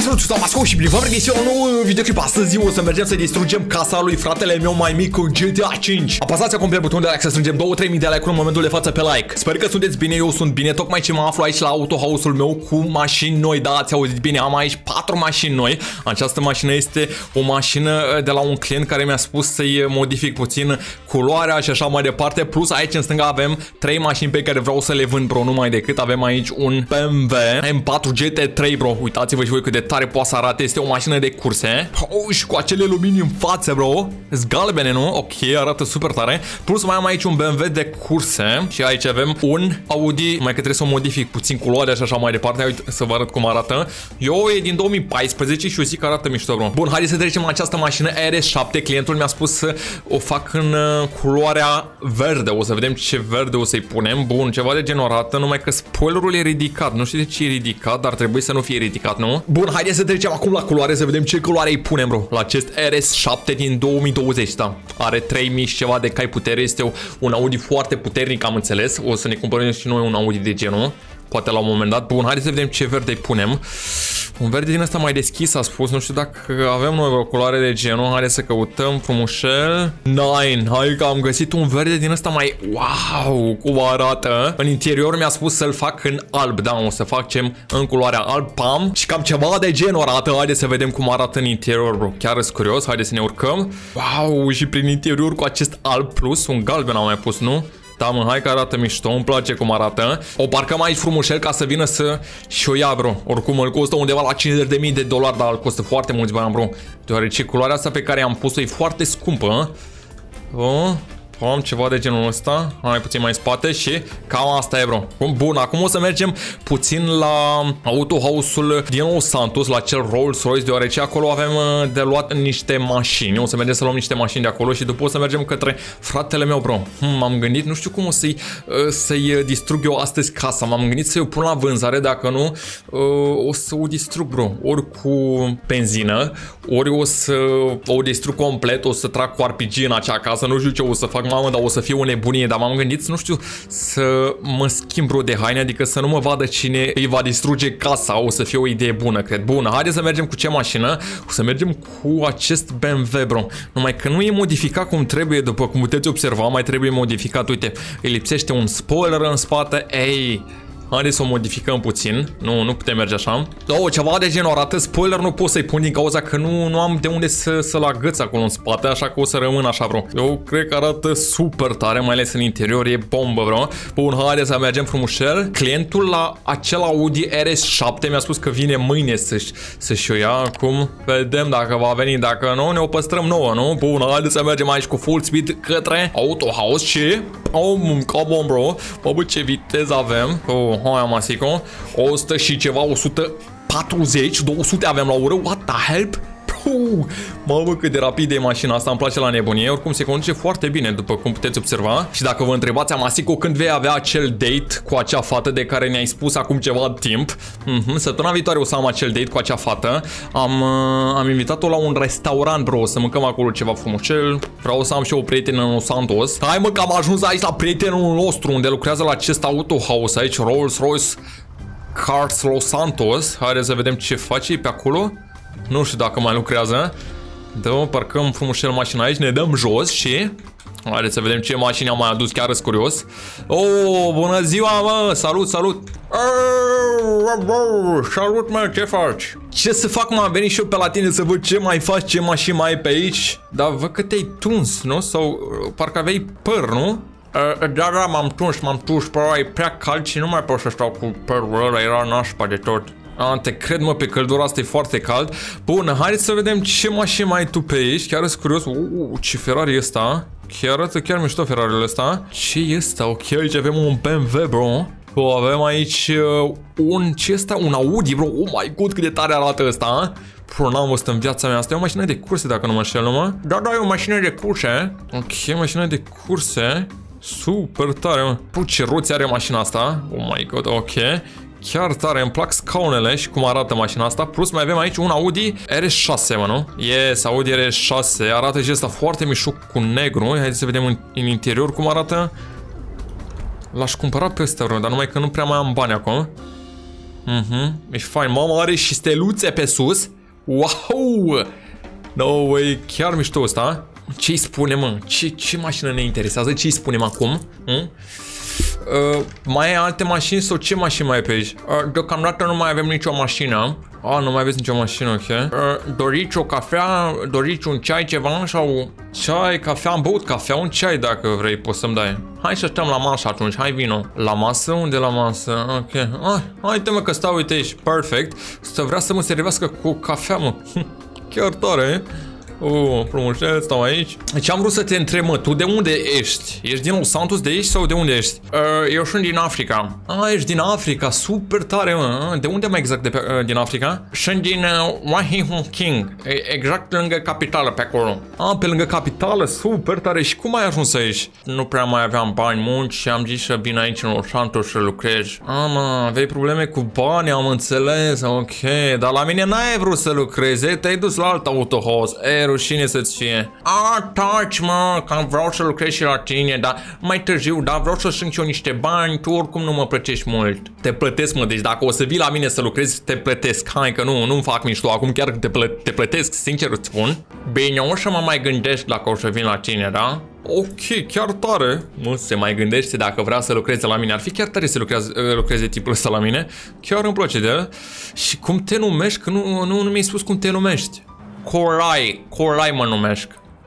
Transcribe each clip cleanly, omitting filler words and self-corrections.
Salut, Masco și v-am regăsit un nou videoclip. Astăzi o să mergem să distrugem casa lui fratele meu mai mic cu GTA 5. Apăsați acum pe butonul de like să strângem 2-3 mii de like-uri în momentul de față pe like. Sper că sunteți bine, eu sunt bine. Tocmai ce mă aflu aici la autohouse-ul meu cu mașini noi. Da, ați auzit bine, am aici 4 mașini noi. Această mașină este o mașină de la un client care mi-a spus să-i modific puțin culoarea și așa mai departe. Plus aici în stânga avem 3 mașini pe care vreau să le vând, bro, numai decât. Avem aici un BMW M4 GT3, bro. Uitați-vă și voi cât de tare poate să arate. Este o mașină de curse. Și cu acele lumini în față, bro. Sunt galbene, nu? Ok, arată super tare. Plus mai am aici un BMW de curse. Și aici avem un Audi. Mai că trebuie să o modific puțin culoarea și așa mai departe. Uite, să vă arăt cum arată. Eu e din 2014 și eu zic că arată mișto, bro. Bun, haideți să trecem la această mașină RS7. Clientul mi-a spus să o fac în culoarea verde. O să vedem ce verde o să-i punem. Bun, ceva de genul arată. Numai că spoilerul e ridicat. Nu știu de ce e ridicat, dar trebuie să nu fie ridicat, nu? Bun, haideți să trecem acum la culoare, să vedem ce culoare îi punem, bro. La acest RS7 din 2020, da. Are 3000 și ceva de cai putere. Este un Audi foarte puternic, am înțeles. O să ne cumpărăm și noi un Audi de genul. Poate la un moment dat. Bun, haideți să vedem ce verde îi punem. Un verde din ăsta mai deschis, a spus. Nu știu dacă avem noi o culoare de genul. Haideți să căutăm frumușel. 9. Hai că am găsit un verde din ăsta mai... Wow, cum arată. În interior mi-a spus să-l fac în alb. Da, o să facem în culoarea alb, pam. Și cam ceva de genul arată. Haideți să vedem cum arată în interior, bro. Chiar sunt curios. Haideți să ne urcăm. Wow, și prin interior cu acest alb plus un galben am mai pus, nu? Da, mă, hai că arată mișto, îmi place cum arată. O parcăm aici frumușel ca să vină să și-o ia, bro. Oricum îl costă undeva la $50.000, dar îl costă foarte mulți bani, bro. Deoarece culoarea asta pe care am pus-o e foarte scumpă. Am ceva de genul ăsta. Mai puțin mai spate și cam asta e, bro. Bun, acum o să mergem puțin la autohouse-ul din Los Santos, la cel Rolls-Royce, deoarece acolo avem de luat niște mașini. O să mergem să luăm niște mașini de acolo și după o să mergem către fratele meu, bro. M-am gândit, nu știu cum o să-i distrug eu astăzi casa. M-am gândit să-i pun la vânzare, dacă nu o să o distrug, bro. Ori cu benzină, ori o să o distrug complet, o să trag cu RPG în acea casă, nu știu ce o să fac, mamă, dar o să fie o nebunie. Dar m-am gândit, nu știu, să mă schimb, bro, de haine, adică să nu mă vadă cine îi va distruge casa. O să fie o idee bună, cred. Bună, haideți să mergem cu ce mașină? O să mergem cu acest BMW, bro. Numai că nu e modificat cum trebuie, după cum puteți observa, mai trebuie modificat. Uite, îi lipsește un spoiler în spate. Ei, haideți să o modificăm puțin. Nu putem merge așa. Ceva de genul arată. Spoiler nu pot să-i pun din cauza că nu am de unde să-l agăț acolo în spate, așa că o să rămân așa, bro. Eu cred că arată super tare, mai ales în interior, e bombă, bro. Bun, haideți să mergem frumușel. Clientul la acel Audi RS7 mi-a spus că vine mâine să-și o ia. Acum vedem dacă va veni, dacă nu, ne o păstrăm nouă, nu? Bun, haideți să mergem aici cu full speed către autohouse și... come on, bro. Bă, ce viteză avem. Hai, masico. 100 și ceva, 140, 200 avem la oră. What the hell? Mamă, cât de rapid e mașina asta, îmi place la nebunie. Oricum se conduce foarte bine, după cum puteți observa. Și dacă vă întrebați, Amasico, când vei avea acel date cu acea fată de care ne-ai spus acum ceva timp? Săptămâna viitoare o să am acel date cu acea fată. Am invitat-o la un restaurant, bro, să mâncăm acolo ceva frumușel. Vreau să am și o prietenă în Los Santos. Hai, mă, că am ajuns aici la prietenul nostru, unde lucrează la acest autohouse aici, Rolls-Royce Cars Los Santos. Haideți să vedem ce face pe acolo. Nu știu dacă mai lucrează. Parcăm frumușel mașina aici, ne dăm jos și... Haideți să vedem ce mașini am mai adus, chiar sunt curios. Bună ziua, mă! Salut, salut! Salut, mă, ce faci? Ce să fac, mă? Am venit și eu pe la tine să văd ce mai faci, ce mașini mai ai pe aici. Dar văd că te-ai tuns, nu? Sau parcă aveai păr, nu? Da, m-am tuns, părul e prea cald și nu mai pot să stau cu părul ăla, era nașpa de tot. Te cred, mă, pe căldura asta e foarte cald. Bun, haideți să vedem ce mașini mai ai tu pe aici. Chiar sunt curios. Ce Ferrari e ăsta? Chiar arată chiar mișto Ferrari-ul ăsta. Ce e ăsta? Ok, aici avem un BMW, bro. Avem aici ce ăsta? Un Audi, bro. Oh my god, cât de tare arată ăsta. Bro, n-am văzut în viața mea. Asta e o mașină de curse, dacă nu mă înșel, mă. Da, e o mașină de curse. Ok, mașină de curse. Super tare, mă. Bro, ce roți are mașina asta. Oh my god, ok. Chiar tare, îmi plac scaunele și cum arată mașina asta. Plus mai avem aici un Audi RS6, mă, nu? Yes, Audi RS6. Arată și ăsta foarte mișuc cu negru. Haideți să vedem în interior cum arată. L-aș cumpăra pe ăsta, dar numai că nu prea mai am bani acum. E fain. Mamă, are și steluțe pe sus. Wow! No way, chiar mișto ăsta. Ce-i spune, mă? Ce mașină ne interesează? Ce-i spunem acum? Mai ai alte mașini sau ce mașini mai e pe aici? Deocamdată nu mai avem nicio mașină. Nu mai aveți nicio mașină, ok. Doriți o cafea? Doriți un ceai, ceva? Sau ceai, cafea? Am băut cafea, un ceai dacă vrei, poți să-mi dai. Hai să stăm la masă atunci, hai vino. La masă? Unde la masă? Ok. Hai-te mă că stau, uite aici, perfect. Să vrea să mă servească cu cafea, mă. Chiar tare, frumușel, stau aici. Deci am vrut să te întreb, mă, tu de unde ești? Ești din Los Santos de aici sau de unde ești? Eu sunt din Africa. Ești din Africa, super tare, mă. De unde mai exact din Africa? Sunt din Wahihun King, exact lângă capitală pe acolo. Pe lângă capitală, super tare. Și cum ai ajuns aici? Nu prea mai aveam bani mulți și am zis să vin aici în Los Santos să lucrez. Mă, aveai probleme cu bani, am înțeles, ok. Dar la mine n-ai vrut să lucrezi, te-ai dus la alt autohoz. Rușine să-ți fie. Taci, mă, că vreau să lucrez și la tine, dar mai târziu, dar vreau să strâng și eu niște bani, tu oricum nu mă plătești mult. Te plătesc, mă, deci dacă o să vii la mine să lucrezi, te plătesc. Hai că nu-mi fac mișto, acum chiar te plătesc, sincer îți spun. Bine, o să mă mai gândesc dacă o să vin la tine, da? Ok, chiar tare. Nu se mai gândește dacă vrea să lucreze la mine. Ar fi chiar tare să lucreze tipul ăsta la mine. Chiar îmi place de el. Și cum te numești? Că nu mi-ai spus cum te numești. Colai mă numesc.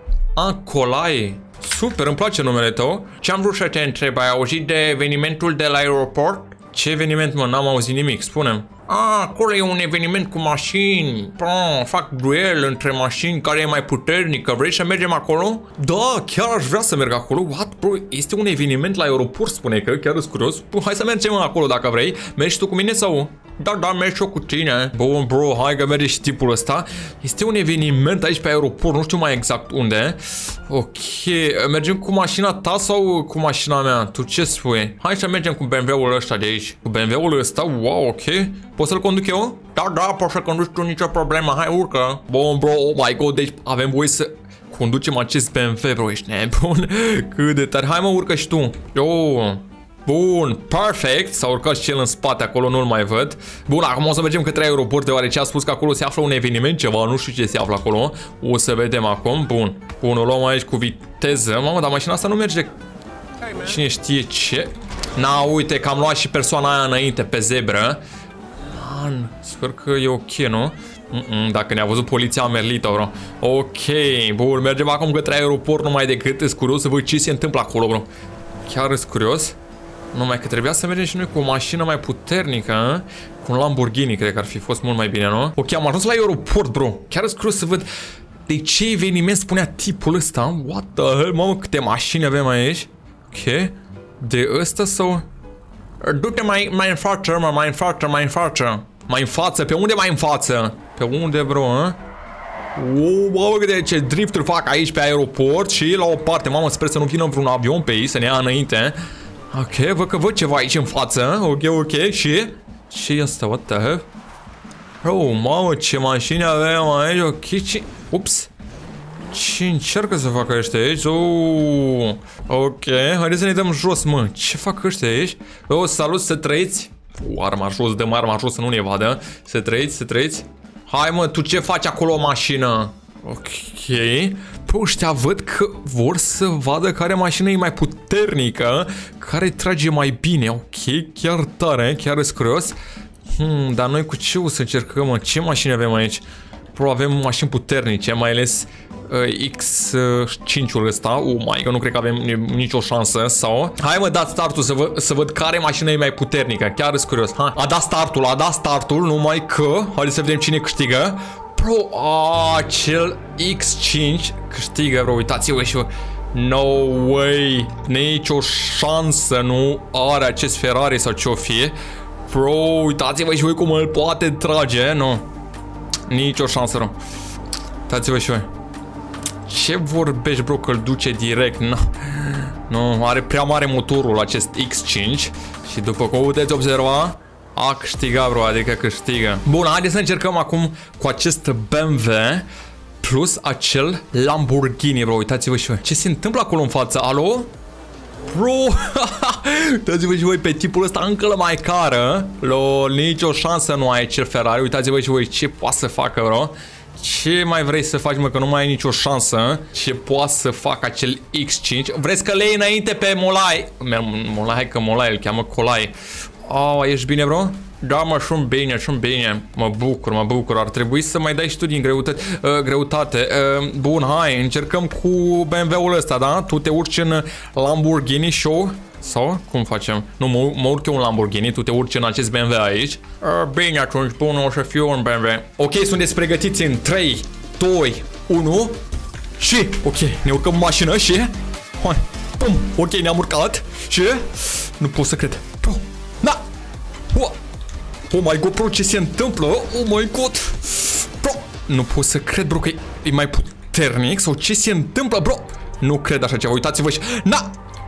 Colai. Super, îmi place numele tău. Ce-am vrut să te întreb, ai auzit de evenimentul de la aeroport? Ce eveniment, mă? N-am auzit nimic, spune-mi. Acolo e un eveniment cu mașini. Fac duel între mașini, care e mai puternică. Vrei să mergem acolo? Da, chiar aș vrea să merg acolo. What, bro? Este un eveniment la aeroport, spune că, chiar îți curios. Hai să mergem acolo dacă vrei. Mergi tu cu mine sau? Da, mergi eu cu tine. Bun, bro, hai că merge și tipul ăsta. Este un eveniment aici pe aeroport, nu știu mai exact unde. Ok, mergem cu mașina ta sau cu mașina mea? Tu ce spui? Hai să mergem cu BMW-ul ăsta de aici. Cu BMW-ul ăsta? Wow, ok. Poți să-l conduc eu? Da, poți să conduci tu, nicio problemă. Hai, urcă. Bun, bro, oh my god, deci avem voie să conducem acest BMW, bro, ești nebun. Cât de tare. Hai, mă, urcă și tu. Bun, perfect. S-a urcat și el în spate, acolo nu-l mai văd. Bun, acum o să mergem către aeroport, deoarece a spus că acolo se află un eveniment, ceva, nu știu ce se află acolo. O să vedem acum. Bun, o luăm aici cu viteză. Mamă, dar mașina asta nu merge. Cine știe ce? Uite că am luat și persoana aia înainte pe zebră. Man, sper că e ok, nu? Dacă ne-a văzut poliția, a merlit-o, bro. Ok, bun, mergem acum către aeroport numai decât. Ești curios să văd ce se întâmplă acolo, bro. Chiar ești curios? Numai că trebuia să mergem și noi cu o mașină mai puternică, cu un Lamborghini, cred că ar fi fost mult mai bine, nu? Ok, am ajuns la aeroport, bro. Chiar îți curios să văd de ce eveniment spunea tipul ăsta. What the hell, mamă, câte mașini avem aici. Ok, de ăsta sau... Du-te mai în față, mă, mai în față. Mai în față, pe unde mai în față? Pe unde, bro, mamă, ce drifturi fac aici pe aeroport și la o parte, mamă, sper să nu vină vreun avion pe ei, să ne ia înainte. Ok, văd ceva aici în față. Ok, și... Ce e asta? What the hell? Mamă, ce mașini avem aici. Ok, ce... Ups. Ce încearcă să facă ăștia aici? Ok, haideți să ne dăm jos, mă. Ce fac ăștia aici? Salut, să trăiți. Arma jos, dăm arma jos să nu ne vadă. Să trăiți. Hai, mă, tu ce faci acolo, o mașină? Ok. Păi ăștia văd că vor să vadă care mașină e mai puternică, care trage mai bine. Ok, chiar tare, chiar îs curios. Dar noi cu ce o să încercăm, mă? Ce mașini avem aici? Avem mașini puternice, mai ales X5-ul ăsta. Că nu cred că avem nicio șansă. Sau... Hai, mă, dați startul să văd care mașină e mai puternică. Chiar îs curios. A dat startul, numai că... Haideți să vedem cine câștigă. Cel X5 câștigă, bro, uitați-vă și vă. No way, nicio șansă nu are acest Ferrari sau ce-o fie. Bro, uitați-vă și voi cum îl poate trage, nu? Nicio șansă, bro. Uitați-vă și voi. Ce vorbești, bro, că îl duce direct? Nu, are prea mare motorul acest X5. Și după cum puteți observa, a câștigat, bro, adică câștigă. Bun, haideți să încercăm acum cu acest BMW plus acel Lamborghini, bro, uitați-vă și voi. Ce se întâmplă acolo în față? Alo? Bro, uitați-vă și voi pe tipul ăsta încă la mai cară. Nicio șansă nu ai cel Ferrari. Uitați-vă și voi ce poate să facă, bro. Ce mai vrei să faci, mă, că nu mai ai nicio șansă? Ce poate să facă acel X5? Vreți că le iei înainte pe Molai? Molai, că Molai îl cheamă Colai. Ești bine, bro? Da, mă, sunt bine, sunt bine. Mă bucur. Ar trebui să mai dai și tu din greutate. Bun, hai, încercăm cu BMW-ul ăsta, da? Tu te urci în Lamborghini Show? Sau? Cum facem? Nu, mă urc eu în Lamborghini, tu te urci în acest BMW aici. Bine, atunci, bun, o să fiu în BMW. Ok, sunteți pregătiți în 3, 2, 1 și, ok, ne urcăm în mașină și... Hai, pum, ok, ne-am urcat și... Nu pot să cred. Da! Oh my god, bro, ce se întâmplă? Oh my god! Bro, nu pot să cred, bro, că e mai puternic sau ce se întâmplă, bro? Nu cred așa ceva, uitați-vă și... Na!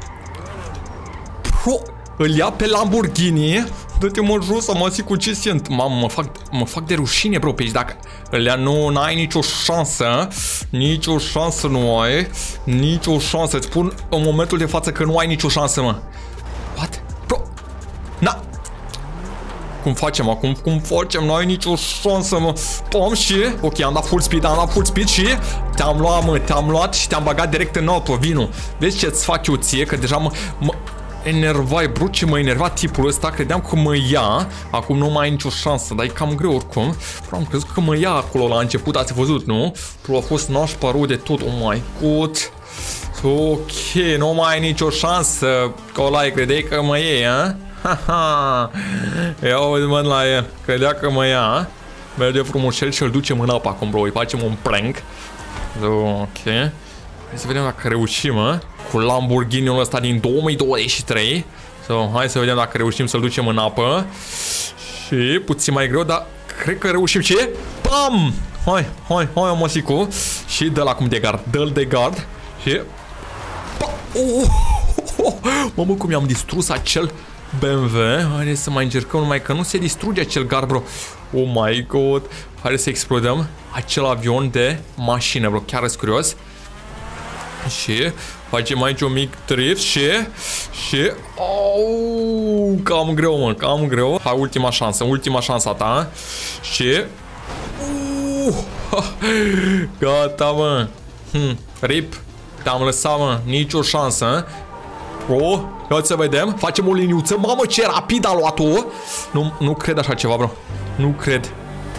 Bro, îl ia pe Lamborghini. Dă-te mă jos să mă asigur cu ce se întâmplă. Mamă, mă fac de rușine, bro, pe aici. Dacă îl ia, nu ai nicio șansă. Nicio șansă nu ai. Nicio șansă. Îți spun în momentul de față că nu ai nicio șansă, mă. What? Bro! Na! Cum facem acum? Cum facem? Nu ai nicio șansă, mă. Pom și... Ok, am dat full speed, și... Te-am luat, mă, te-am luat și te-am bagat direct în apă, vino. Vezi ce-ți fac eu ție? Că deja mă enervai, bro, ce mă enerva tipul ăsta. Credeam că mă ia. Acum nu mai ai nicio șansă, dar e cam greu oricum. Bro, am crezut că mă ia acolo la început, ați văzut, nu? Bro, a fost nașpa rău de tot. Oh my god. Ok, nu mai ai nicio șansă. Colai, credeai că mă iei, ha? Haha, ia uite, mă, la el. Credea că mă ia. Merge frumușel și îl ducem în apă acum, bro. Îi facem un prank. Ok. Hai să vedem dacă reușim, mă. Cu Lamborghini-ul ăsta din 2023. Hai să vedem dacă reușim să-l ducem în apă. Și puțin mai greu, dar cred că reușim. Și pam! Hai, mosicu. Și dă-l acum de gard. Dă-l de gard. Și mamă, cum i-am distrus acel BMW. Haideți să mai încercăm, numai că nu se distruge acel gard, bro. Oh my god. Haideți să explodăm acel avion de mașină, bro. Chiar sunt curios. Și facem aici un mic drift și... cam greu, mă, cam greu. Hai, ultima șansă a ta. Și... gata, mă. Rip. Te-am lăsat, mă. Nicio șansă. Bro, ia să vedem. Facem o liniuță. Mamă, ce rapid a luat-o. Nu cred așa ceva, bro. Nu cred.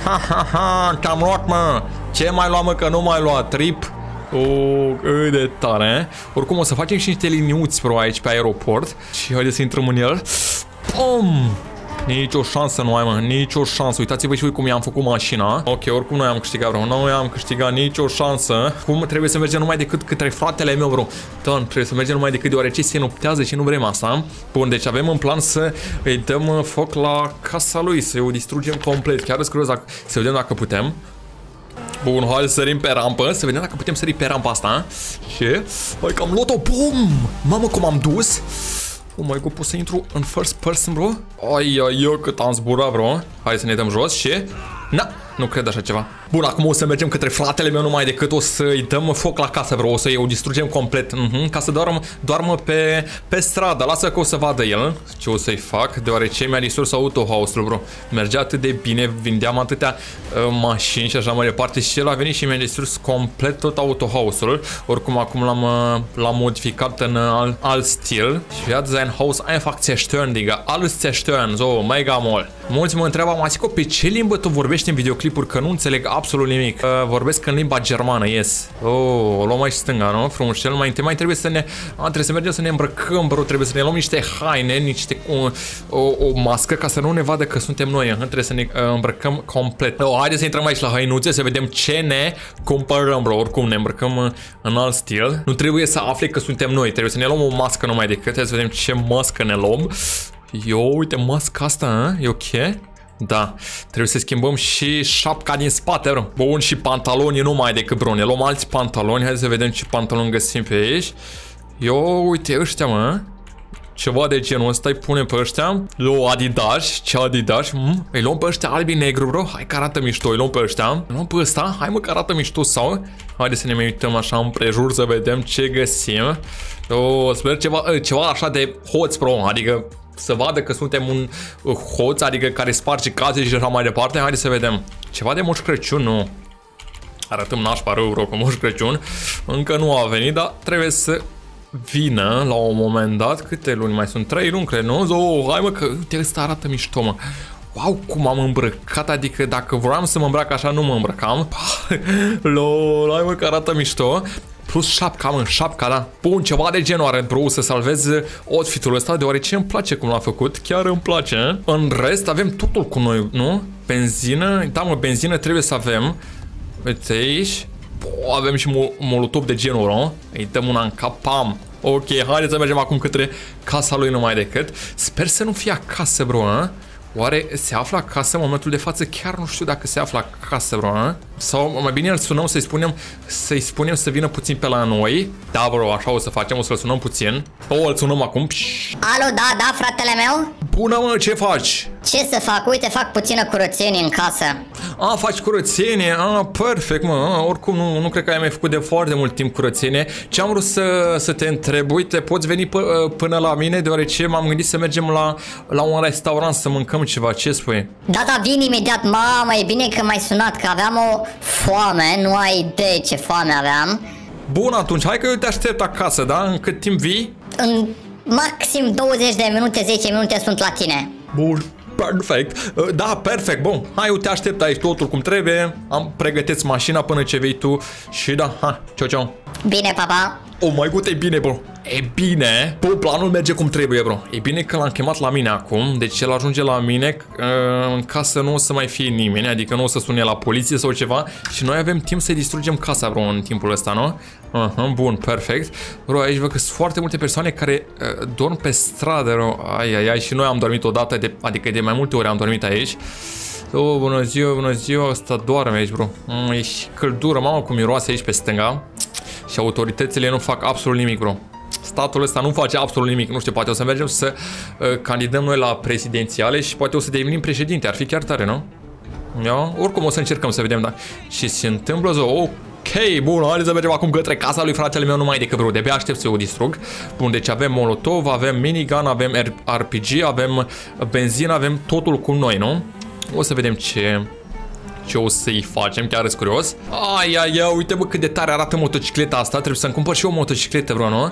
Te-am luat, mă. Ce mai luat, mă, că nu mai luat? Rip. Cât de tare. Oricum o să facem și niște liniuți, bro, aici pe aeroport. Și haideți să intrăm în el. Pum! Nicio șansă nu ai, mă, nicio șansă. Uitați-vă și voi cum i-am făcut mașina. Ok, oricum noi am câștigat, bro. Nu am câștigat nicio șansă. Cum trebuie să mergem numai decât către fratele meu, bro. Da, trebuie să mergem numai decât deoarece se noptează și nu vrem asta. Bun, deci avem în plan să îi dăm foc la casa lui, să o distrugem complet. Chiar îți curios să vedem dacă putem. Bun, hai să sărim pe rampă. Să vedem dacă putem sări pe rampa asta. Și... hai că am luat-o. Bum! Mamă, cum am dus. Oh my god, pot să intru în first person, bro? Ai, cât am zburat, bro. Hai să ne dăm jos și... na, nu cred așa ceva. Bun, acum o să mergem către fratele meu numai decât o să-i dăm foc la casă, bro. O să-i o distrugem complet. Ca să doarmă pe stradă. Lasă că o să vadă el ce o să-i fac, deoarece mi-a distrus autohouse-ul, bro. Mergea atât de bine, vindeam atâtea mașini și așa mai departe și el a venit și mi-a distrus complet tot autohouse-ul. Oricum, acum l-am modificat în alt stil. Și iată, sein Haus einfach zerstören, Digga. Alles zerstören, so, mega mult. Mulți mă întreabă, Masico, pe ce limbă tu vorbești în videoclipuri, că nu înțeleg absolut nimic. Vorbesc în limba germană, yes. O luăm aici stânga, nu? Frumușel. Mai trebuie să mergem să ne îmbrăcăm, bro. Trebuie să ne luăm niște haine, o mască ca să nu ne vadă că suntem noi. Trebuie să ne îmbrăcăm complet. Haideți să intrăm aici la hainuțe să vedem ce ne cumpărăm, bro. Oricum ne îmbrăcăm în alt stil. Nu trebuie să afle că suntem noi. Trebuie să ne luăm o mască numai decât. Trebuie să vedem ce mască ne luăm. Uite, masca asta, e ok? Da, trebuie să schimbăm și șapca din spate, bro. Bun, și pantaloni numai decât, bro. Ne luăm alți pantaloni. Hai să vedem ce pantaloni găsim pe aici. Uite, ăștia, mă. Ceva de genul ăsta, îi punem pe ăștia. Adidas, ce Adidas. Îi luăm pe ăștia albi negru, bro. Hai că arată mișto, îi luăm pe ăștia. Îi luăm pe ăsta, hai mă că arată mișto sau. Haideți să ne mai uităm așa împrejur să vedem ce găsim. Sper ceva așa de hoț, bro, adică să vadă că suntem un hoț, adică care sparge case și așa mai departe. Haideți să vedem. Ceva de Moș Crăciun, nu. Arătăm nașpa rău, bro, cu Moș Crăciun. Încă nu a venit, dar trebuie să vină la un moment dat. Câte luni mai sunt? 3 luni, cred, nu? Hai mă, că uite, ăsta arată mișto, mă. Wow, cum am îmbrăcat, adică dacă vreau să mă îmbrac așa, nu mă îmbrăcam. Lol, hai mă, că arată mișto. Plus șapca, mă, șapca, da. Bun, ceva de genul are, bro, să salvez outfit-ul ăsta, deoarece îmi place cum l-a făcut. Chiar îmi place. În rest, avem totul cu noi, nu? Benzină, da, mă, benzină trebuie să avem. Uite aici. Avem și molotov de genul, nu? Îi dăm una în cap, pam. Ok, haideți să mergem acum către casa lui numai decât. Sper să nu fie acasă, bro, a? Oare se află acasă în momentul de față? Chiar nu știu dacă se află acasă, bro, a? Sau mai bine îl sunăm să-i spunem să vină puțin pe la noi. Da, bro, așa o să facem, o să-l sunăm puțin. Îl sunăm acum. Alo, da, fratele meu? Bună, mă, ce faci? Ce să fac? Uite, fac puțină curățenie în casă. Faci curățenie? Perfect, mă. Oricum nu cred că ai mai făcut de foarte mult timp curățenie. Ce am vrut să te întreb, uite, poți veni până la mine, deoarece m-am gândit să mergem la un restaurant să mâncăm ceva. Ce spui? Da, vin imediat. Mamă, e bine că m-ai sunat, că aveam o foame. Nu ai idee ce foame aveam. Bun, atunci, hai că eu te aștept acasă, da? În cât timp vii? În maxim 20 de minute, 10 minute sunt la tine. Bun. Perfect. Da, perfect. Bun, hai, eu te aștept aici totul cum trebuie. Pregăteți mașina până ce vei tu. Și da, hai, ciao. Bine, papa. Oh my god, e bine, bro. E bine. Bun, planul merge cum trebuie, bro. E bine că l-am chemat la mine acum. Deci el ajunge la mine în casă, nu o să mai fie nimeni. Adică nu o să sune la poliție sau ceva. Și noi avem timp să distrugem casa, bro, în timpul ăsta, nu? Bun, perfect. Bro, aici văd că sunt foarte multe persoane care dorm pe stradă, bro. Ai, și noi am dormit odată, adică de mai multe ori am dormit aici. Bună ziua, ăsta doarme aici, bro. E și căldură, mamă, cum miroase aici pe stânga. Și autoritățile nu fac absolut nimic, bro. Statul ăsta nu face absolut nimic. Nu știu, poate o să mergem să candidăm noi la prezidențiale și poate o să devenim președinte. Ar fi chiar tare, nu? Ia? Oricum o să încercăm să vedem, da. Și se întâmplă, ok, bun, haideți să mergem acum către casa lui fratele meu numai decât, bro. De-abia aștept să o distrug. Bun, deci avem molotov, avem minigun, avem RPG, avem benzină, avem totul cu noi, nu? O să vedem ce o să-i facem, chiar sunt curios. Uite bă cât de tare arată motocicleta asta. Trebuie să-mi cumpăr și eu o motocicletă, bro, nu?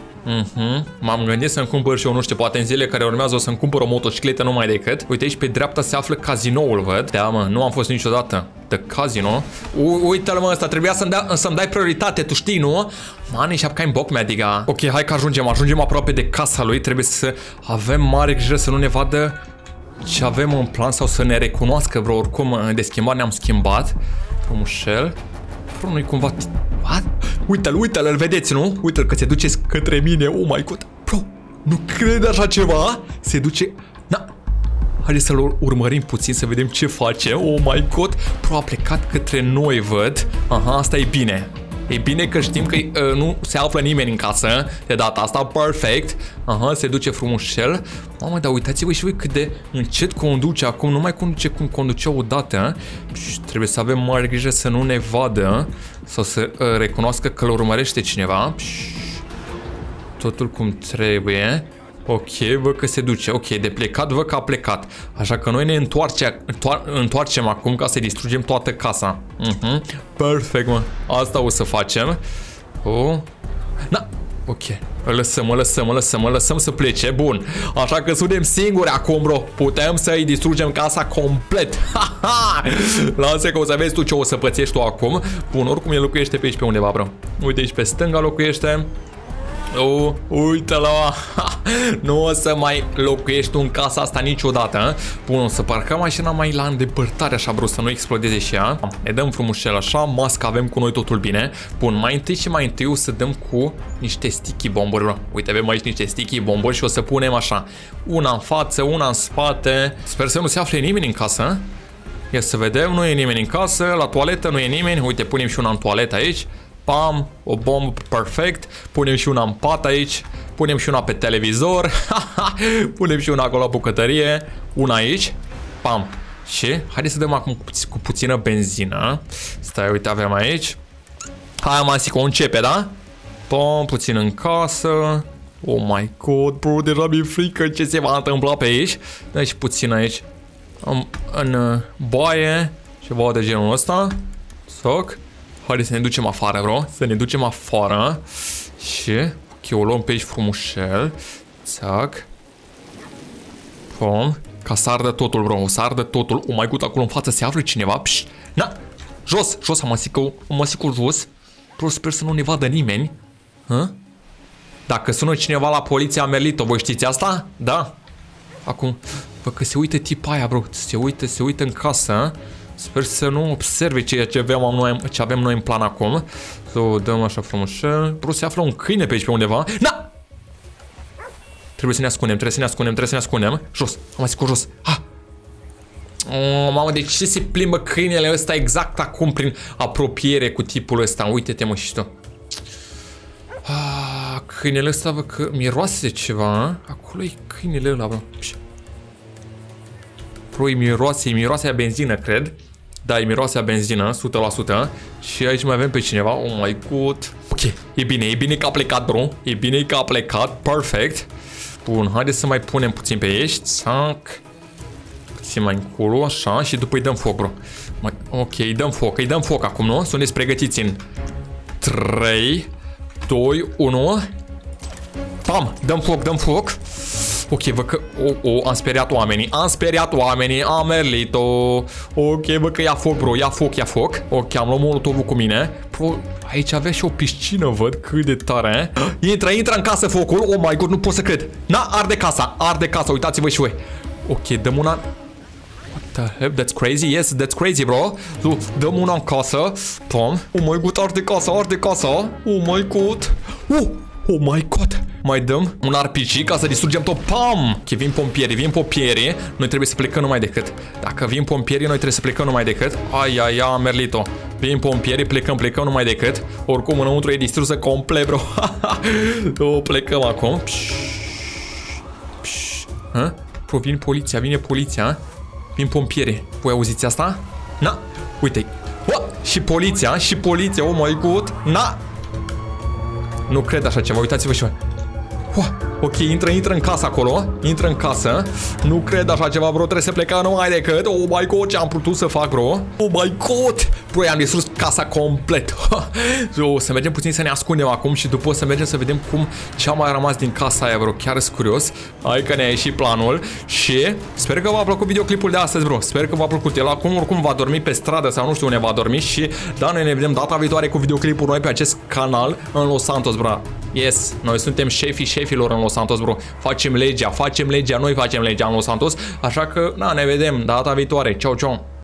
M-am gândit să-mi cumpăr și eu, nu știu, poate în zilele care urmează o să-mi cumpăr o motocicletă numai decât. Uite aici pe dreapta se află cazinoul, văd. Da, mă, nu am fost niciodată de casino. Uite-l, mă, ăsta trebuia să-mi dai prioritate, tu știi, nu? Mani, și-a în boc, adică. Ok, hai că ajungem aproape de casa lui. Trebuie să avem mare grijă să nu ne vadă ce avem în plan sau să ne recunoască, bro. Oricum, de schimbat ne-am schimbat. Frumușel. Bro, nu-i cumva... What? Uite-l, îl vedeți, nu? Uite-l că se duce către mine. Oh my god. Bro, nu crede așa ceva? Se duce... Na. Haideți să-l urmărim puțin să vedem ce face. Oh my god. Bro, a plecat către noi, văd. Aha, asta e bine. E bine că știm că nu se află nimeni în casă de data asta, perfect. Aha, se duce frumușel. Mamă, dar uitați-vă și voi cât de încet conduce acum. Nu mai conduce cum conducea odată. Și trebuie să avem mare grijă să nu ne vadă sau să recunoască că îl urmărește cineva. Totul cum trebuie. Ok, văd că se duce. Ok, de plecat, văd că a plecat. Așa că noi ne întoarcem acum ca să distrugem toată casa. Perfect, mă. Asta o să facem. Na. Ok. Îl lăsăm să plece. Bun. Așa că suntem singuri acum, bro. Putem să-i distrugem casa complet. Lasă că o să vezi tu ce o să pățești tu acum. Bun, oricum el locuiește pe aici pe undeva, bro. Uite aici pe stânga locuiește. Uite-l-o. Nu o să mai locuiești tu în casa asta niciodată. Bun, o să parcăm mașina mai la îndepărtare așa, bro, să nu explodeze și ea. Ne dăm frumușel așa, mască avem cu noi, totul bine. Bun, mai întâi o să dăm cu niște sticky bomburi, bro. Uite, avem aici niște sticky bomburi și o să punem așa, una în față, una în spate. Sper să nu se afle nimeni în casă. Ia să vedem, nu e nimeni în casă. La toaletă nu e nimeni. Uite, punem și una în toaletă aici. Pam, o bombă, perfect. Punem și una în pat aici. Punem și una pe televizor. Punem și una acolo la bucătărie. Una aici. Pam. Și haideți să dăm acum cu puțină benzină. Stai, uite, avem aici. Hai, Masico, începe, da? Pom, puțin în casă. Oh my god, bro, deja mi-e frică ce se va întâmpla pe aici. Dă și puțin aici. În baie. Ceva de genul ăsta. Soc. Haideți să ne ducem afară, bro. Să ne ducem afară. Și... ok, o luăm pe aici frumușel. Țac. Pom. Ca să ardă totul, bro. O să ardă totul. Oh my god, acolo în față se află cineva. Pș. Na. Jos, jos, Masico, jos. Bro, sper să nu ne vadă nimeni. Hă? Dacă sună cineva la poliția Merlito, voi știți asta? Da. Acum, bă, că se uită tipa aia, bro. Se uită în casă. Sper să nu observe ceea ce avem noi în plan acum. Să o dăm așa frumușel. Bro, se află un câine pe aici pe undeva. Na! Trebuie să ne ascundem. Jos, Masico, jos. Ha! Oh, mamă, de ce se plimbă câinele ăsta exact acum prin apropiere cu tipul ăsta? Uite-te, mă, și tu. Câinele ăsta, văd că miroase ceva. Acolo e câinele ăla, bro. Bro, e miroase a benzină, cred. Da, e miroase a benzină, 100%. Și aici mai avem pe cineva. Oh my god. Ok, e bine că a plecat, bro. E bine că a plecat, perfect. Bun, haideți să mai punem puțin pe aici. Țac. Puțin mai încolo, așa. Și după îi dăm foc, bro. Ok, îi dăm foc acum, nu? Sunteți pregătiți în 3, 2, 1. Pam, dăm foc. Ok, văd că... am speriat oamenii. Am Merlito. Ok, văd că ia foc, bro. Ia foc. Ok, am luat molotovul cu mine. Bro, aici avea și o piscină, văd cât de tare. Intră în casă focul. Oh my god, nu pot să cred. Na, arde casa. Uitați-vă și voi. Ok, dăm una... What the heck? That's crazy. Yes, that's crazy, bro. Dăm una în casă. Pam. Oh my god, arde casa. Oh my god. Oh my god. Mai dăm un RPG ca să distrugem tot. Pam! Ok, vin pompierii. Noi trebuie să plecăm numai decât. Dacă vin pompierii, noi trebuie să plecăm numai decât. Ai, Merlito. Vin pompierii, plecăm numai decât. Oricum, înăuntru e distrusă complet, bro. Plecăm acum. Bro, vine poliția. Vin pompierii. Voi auziți asta? Na! Uite. Și poliția. Oh my god. Na! Nu cred așa ceva, uitați-vă și voi. Ok, intră în casă acolo. Nu cred așa ceva, bro, trebuie să plecăm numai decât. Oh my god, ce am putut să fac, bro. Oh my god. Bro, am distrus casa complet. Să mergem puțin să ne ascundem acum și după să mergem să vedem ce a mai rămas din casa aia, bro. Chiar sunt curios. Hai că ne-a ieșit planul. Și sper că v-a plăcut videoclipul de astăzi, bro. Sper că v-a plăcut. El acum oricum va dormi pe stradă sau nu știu unde va dormi. Și da, noi ne vedem data viitoare cu videoclipul noi pe acest canal în Los Santos, bro. Yes, noi suntem șefilor în Los Santos, bro. Facem legea, noi facem legea în Los Santos. Așa că, na, ne vedem data viitoare. Ciao.